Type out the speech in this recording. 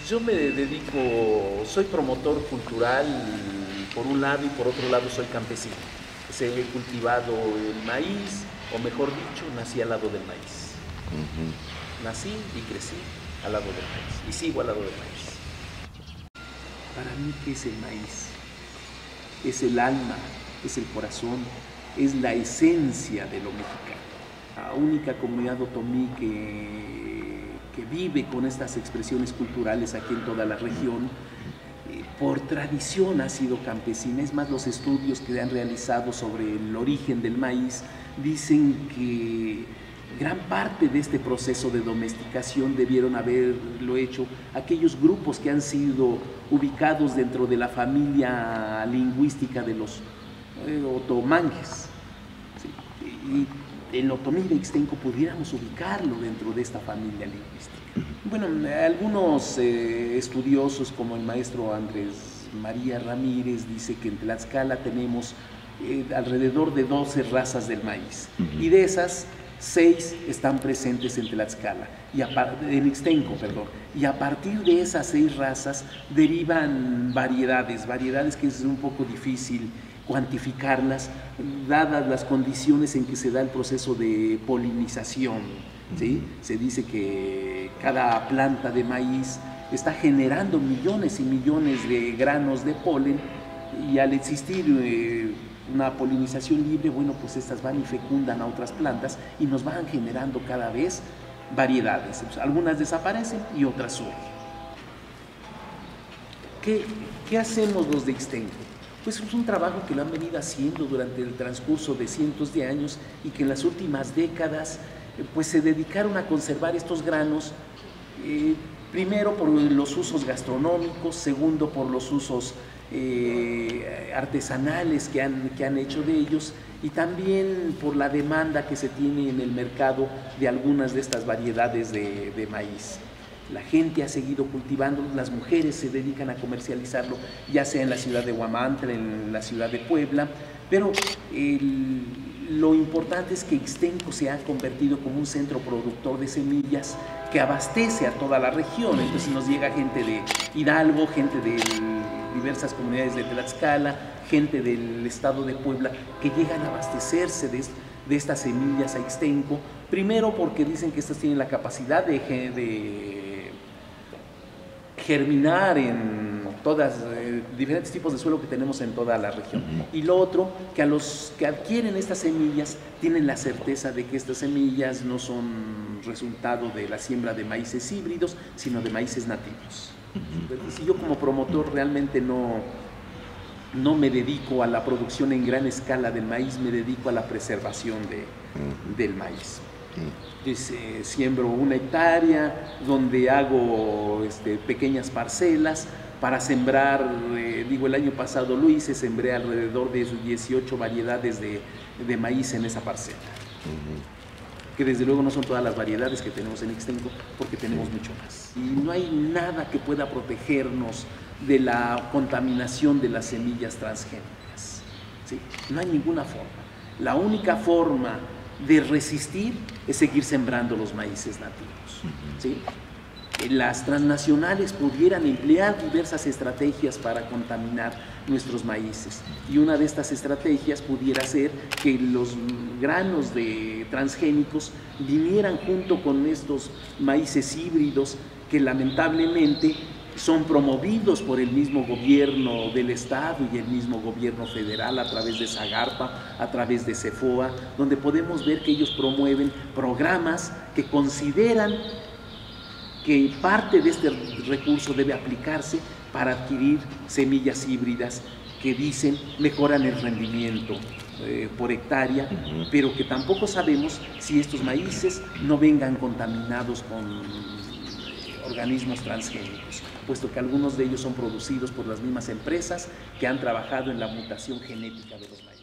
Yo me dedico, soy promotor cultural por un lado y por otro lado soy campesino. He cultivado el maíz, o mejor dicho, nací al lado del maíz. Nací y crecí al lado del maíz y sigo al lado del maíz. Para mí, ¿qué es el maíz? Es el alma, es el corazón, es la esencia de lo mexicano. La única comunidad otomí que vive con estas expresiones culturales aquí en toda la región, por tradición ha sido campesina. Es más, los estudios que han realizado sobre el origen del maíz dicen que gran parte de este proceso de domesticación debieron haberlo hecho aquellos grupos que han sido ubicados dentro de la familia lingüística de los otomangues. ¿Sí? Y el otomí de Ixtenco pudiéramos ubicarlo dentro de esta familia lingüística. Bueno, algunos estudiosos como el maestro Andrés María Ramírez dice que en Tlaxcala tenemos alrededor de 12 razas del maíz y de esas 6 están presentes en Tlaxcala, en Ixtenco, perdón, y a partir de esas 6 razas derivan variedades que es un poco difícil cuantificarlas, dadas las condiciones en que se da el proceso de polinización. ¿Sí? Se dice que cada planta de maíz está generando millones y millones de granos de polen y al existir una polinización libre, bueno, pues estas van y fecundan a otras plantas y nos van generando cada vez variedades. Algunas desaparecen y otras surgen. ¿Qué hacemos los de Ixtenco? Pues es un trabajo que lo han venido haciendo durante el transcurso de cientos de años y que en las últimas décadas pues se dedicaron a conservar estos granos, primero por los usos gastronómicos, segundo por los usos artesanales que han hecho de ellos y también por la demanda que se tiene en el mercado de algunas de estas variedades de maíz. La gente ha seguido cultivando, las mujeres se dedican a comercializarlo, ya sea en la ciudad de Huamantla, en la ciudad de Puebla, pero lo importante es que Ixtenco se ha convertido como un centro productor de semillas que abastece a toda la región. Entonces nos llega gente de Hidalgo, gente de diversas comunidades de Tlaxcala, gente del estado de Puebla, que llegan a abastecerse de estas semillas a Ixtenco, primero porque dicen que estas tienen la capacidad de germinar en todas diferentes tipos de suelo que tenemos en toda la región. Y lo otro, que a los que adquieren estas semillas tienen la certeza de que estas semillas no son resultado de la siembra de maíces híbridos, sino de maíces nativos. Si yo como promotor realmente no me dedico a la producción en gran escala del maíz, me dedico a la preservación del maíz. Siembro 1 hectárea donde hago pequeñas parcelas para sembrar, el año pasado lo hice, sembré alrededor de 18 variedades de maíz en esa parcela. Que desde luego no son todas las variedades que tenemos en Ixtenco, porque tenemos mucho más. Y no hay nada que pueda protegernos de la contaminación de las semillas transgénicas. ¿Sí? No hay ninguna forma. La única forma de resistir es seguir sembrando los maíces nativos. ¿Sí? Las transnacionales pudieran emplear diversas estrategias para contaminar nuestros maíces y una de estas estrategias pudiera ser que los granos de transgénicos vinieran junto con estos maíces híbridos que lamentablemente son promovidos por el mismo gobierno del estado y el mismo gobierno federal a través de Zagarpa, a través de CEFOA, donde podemos ver que ellos promueven programas que consideran que parte de este recurso debe aplicarse para adquirir semillas híbridas que dicen mejoran el rendimiento por hectárea, pero que tampoco sabemos si estos maíces no vengan contaminados con organismos transgénicos, puesto que algunos de ellos son producidos por las mismas empresas que han trabajado en la mutación genética de los maíces.